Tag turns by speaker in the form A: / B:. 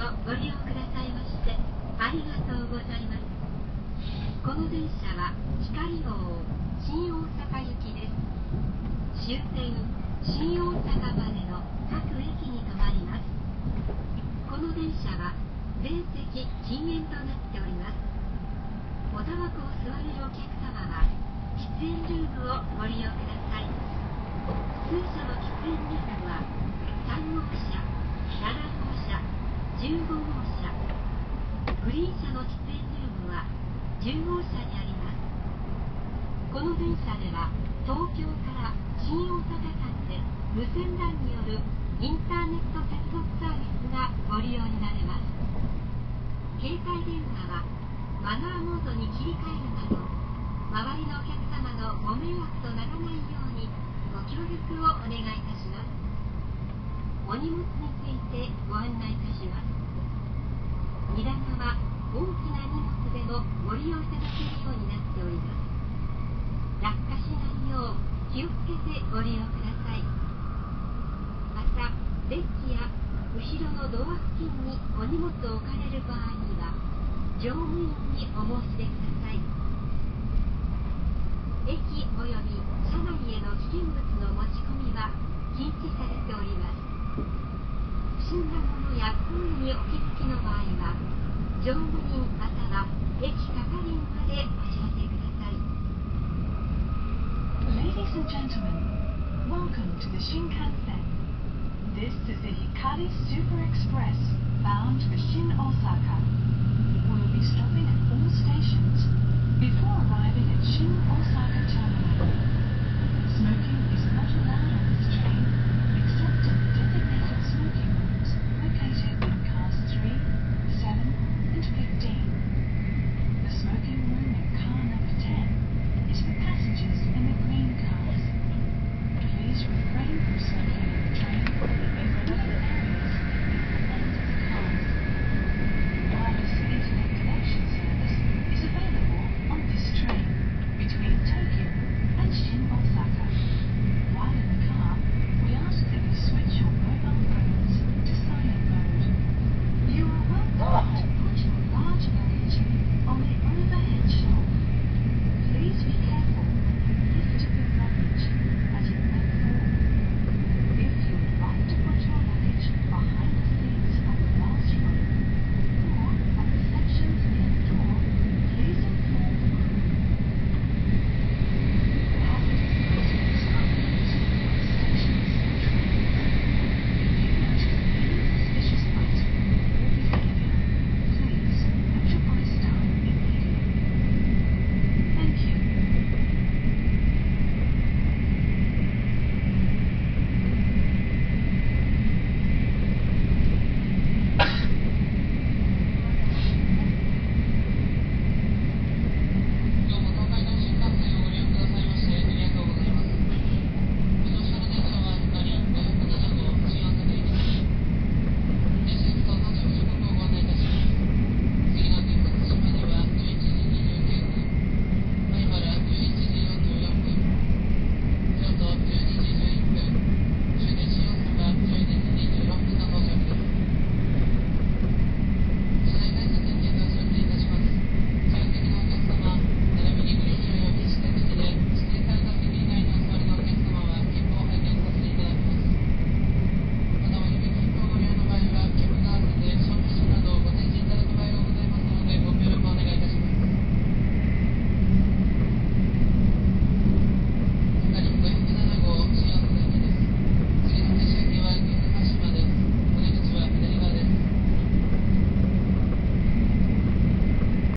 A: をご利用くださいましてありがとうございます。この電車は光号新大阪行きです。終点新大阪までの各駅に停まります。この電車は全席禁煙となっております。おタバコを吸われるお客様は喫煙ルームをご利用ください。通車の喫煙ルームは3号車、7号車、15号車、グリーン車の喫煙ルームは10号車にあります。この電車では東京から新大阪間で無線 LAN によるインターネット接続サービスがご利用になれます。携帯電話はマナーモードに切り替えるなど、周りのお客様のご迷惑とならないようにご協力をお願いいたします。お荷物についてご案内いたします。荷棚は大きな荷物でもご利用いただけるようになっております。落下しないよう気をつけてご利用ください。また、デッキや後ろのドア付近にお荷物を置かれる場合には乗務員にお申し出ください。駅及び車内への危険物の持ち込みは禁止されております。不審なものや行為にお気づきの場合は乗務員または駅係員までお知らせください。
B: Ladies and gentlemen, welcome to the Shinkansen. This is the Hikari Super Express bound for Shin Osaka.